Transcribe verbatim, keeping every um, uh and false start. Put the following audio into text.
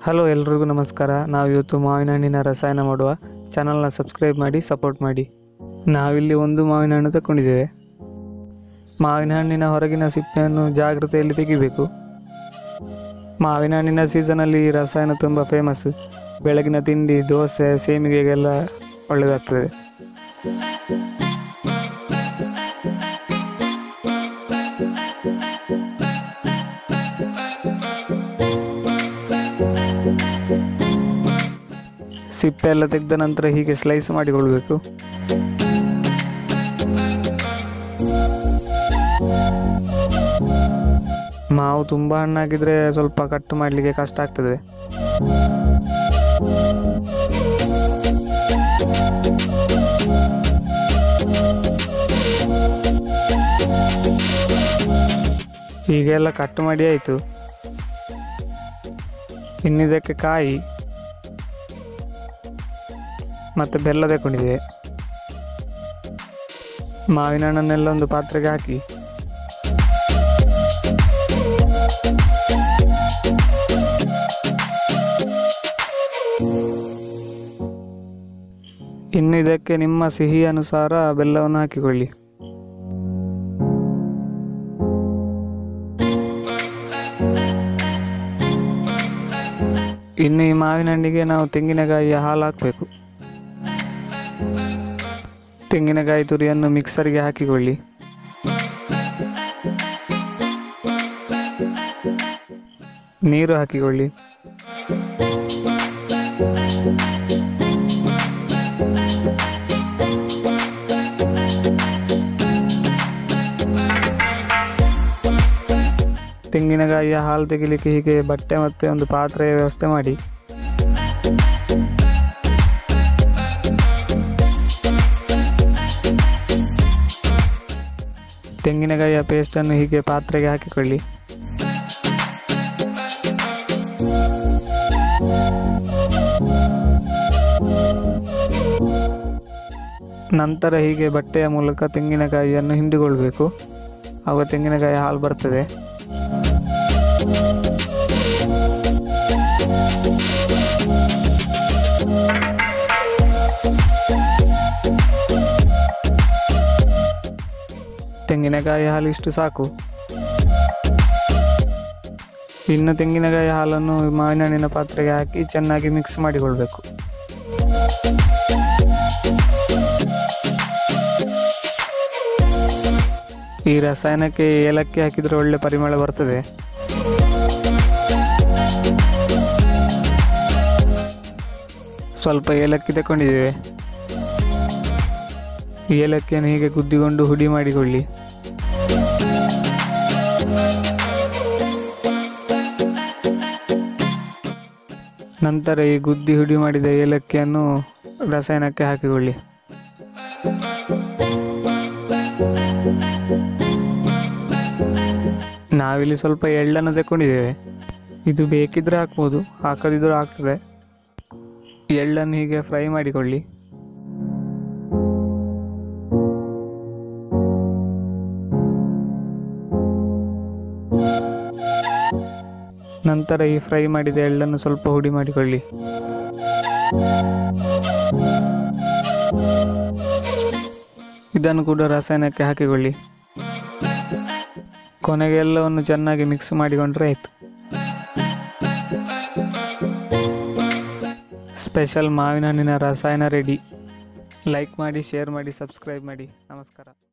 Hello ಎಲ್ರಿಗೂ ನಮಸ್ಕಾರ. ನಾವು ಇವತ್ತು ಮಾವಿನ ಹಣ್ಣಿನ ರಸಾಯನ ಮಾಡುವ ಚಾನಲ್ನ ಸಬ್ಸ್ಕ್ರೈಬ್ ಮಾಡಿ ಸಪೋರ್ಟ್ ಮಾಡಿ. ನಾವಿಲ್ಲಿ ಒಂದು ಮಾವಿನ ಹಣ್ಣು ತಗೊಂಡಿದ್ದೇವೆ. ಮಾವಿನ ಹಣ್ಣಿನ ಹೊರಗಿನ ಸಿಪ್ಪೆಯನ್ನು ಜಾಗ್ರತೆಯಲ್ಲಿ ತೆಗಿಬೇಕು. ಮಾವಿನ ಹಣ್ಣಿನ ಸೀಸನಲ್ಲಿ ಈ ರಸಾಯನ ತುಂಬ ಫೇಮಸ್. ಬೆಳಗಿನ ತಿಂಡಿ, ದೋಸೆ, ಸೇಮಿಗೆಗೆಲ್ಲ ಒಳ್ಳೆಯದಾಗ್ತದೆ. ಸಿಪ್ಪೆ ಎಲ್ಲ ತೆಗೆದ ನಂತರ ಹೀಗೆ ಸ್ಲೈಸ್ ಮಾಡಿಕೊಳ್ಬೇಕು. ಮಾವು ತುಂಬ ಹಣ್ಣಾಗಿದ್ರೆ ಸ್ವಲ್ಪ ಕಟ್ ಮಾಡಲಿಕ್ಕೆ ಕಷ್ಟ ಆಗ್ತದೆ. ಹೀಗೆಲ್ಲ ಕಟ್ ಮಾಡಿ ಆಯಿತು. ಇನ್ನಿದಕ್ಕೆ ಕಾಯಿ ಮತ್ತು ಬೆಲ್ಲ ತಗೊಂಡಿದೆ. ಮಾವಿನ ಹಣ್ಣನ್ನೆಲ್ಲ ಒಂದು ಪಾತ್ರೆಗೆ ಹಾಕಿ ಇನ್ನು ಇದಕ್ಕೆ ನಿಮ್ಮ ಸಿಹಿ ಅನುಸಾರ ಬೆಲ್ಲವನ್ನು ಹಾಕಿಕೊಳ್ಳಿ. ಇನ್ನು ಈ ಮಾವಿನ ಹಣ್ಣಿಗೆ ನಾವು ತೆಂಗಿನಕಾಯಿಯ ಹಾಲು ಹಾಕಬೇಕು. ತೆಂಗಿನಕಾಯಿ ತುರಿಯನ್ನು ಮಿಕ್ಸರ್ಗೆ ಹಾಕಿಕೊಳ್ಳಿ. ನೀರು ಹಾಕಿಕೊಳ್ಳಿ. ತೆಂಗಿನಕಾಯಿಯ ಹಾಲು ತೆಗಿಲಿಕ್ಕೆ ಹೀಗೆ ಬಟ್ಟೆ ಮತ್ತು ಒಂದು ಪಾತ್ರೆಯ ವ್ಯವಸ್ಥೆ ಮಾಡಿ. ತೆಂಗಿನಕಾಯಿಯ ಪೇಸ್ಟನ್ನು ಹೀಗೆ ಪಾತ್ರೆಗೆ ಹಾಕಿಕೊಳ್ಳಿ. ನಂತರ ಹೀಗೆ ಬಟ್ಟೆಯ ಮೂಲಕ ತೆಂಗಿನಕಾಯಿಯನ್ನು ಹಿಂಡಿಕೊಳ್ಬೇಕು. ಆಗ ತೆಂಗಿನಕಾಯಿ ಹಾಲು ಬರ್ತದೆ. ತೆಂಗಿನಕಾಯಿ ಹಾಲು ಇಷ್ಟು ಸಾಕು. ಇನ್ನು ತೆಂಗಿನಕಾಯಿ ಹಾಲನ್ನು ಮಾವಿನ ಹಣ್ಣಿನ ಪಾತ್ರೆಗೆ ಹಾಕಿ ಚೆನ್ನಾಗಿ ಮಿಕ್ಸ್ ಮಾಡಿಕೊಳ್ಬೇಕು. ಈ ರಸಾಯನಕ್ಕೆ ಏಲಕ್ಕಿ ಹಾಕಿದರೆ ಒಳ್ಳೆ ಪರಿಮಳ ಬರ್ತದೆ. ಸ್ವಲ್ಪ ಏಲಕ್ಕಿ ತಗೊಂಡಿದ್ದೇವೆ. ಏಲಕ್ಕಿಯನ್ನು ಹೀಗೆ ಗುದ್ದಿಕೊಂಡು ಹುಡಿ ಮಾಡಿಕೊಳ್ಳಿ. ನಂತರ ಈ ಗುದ್ದಿ ಹುಡಿ ಮಾಡಿದ ಏಲಕ್ಕಿಯನ್ನು ರಸಾಯನಕ್ಕೆ ಹಾಕಿಕೊಳ್ಳಿ. ನಾವಿಲ್ಲಿ ಸ್ವಲ್ಪ ಎಳ್ಳನ್ನು ತಗೊಂಡಿದ್ದೇವೆ. ಇದು ಬೇಕಿದ್ರೆ ಹಾಕ್ಬೋದು, ಹಾಕದಿದ್ರೂ ಆಗ್ತದೆ. ಎಳ್ಳನ್ನು ಹೀಗೆ ಫ್ರೈ ಮಾಡಿಕೊಳ್ಳಿ. ನಂತರ ಈ ಫ್ರೈ ಮಾಡಿದ ಎಳ್ಳನ್ನು ಸ್ವಲ್ಪ ಹುಡಿ ಮಾಡಿಕೊಳ್ಳಿ. ಇದನ್ನು ಕೂಡ ರಸಾಯನಕ್ಕೆ ಹಾಕಿಕೊಳ್ಳಿ. ಕೊನೆಗೆ ಎಲ್ಲವನ್ನು ಚೆನ್ನಾಗಿ ಮಿಕ್ಸ್ ಮಾಡಿಕೊಂಡ್ರೆ ಆಯಿತು. ಸ್ಪೆಷಲ್ ಮಾವಿನ ಹಣ್ಣಿನ ರಸಾಯನ ರೆಡಿ. ಲೈಕ್ ಮಾಡಿ, ಶೇರ್ ಮಾಡಿ, ಸಬ್ಸ್ಕ್ರೈಬ್ ಮಾಡಿ. ನಮಸ್ಕಾರ.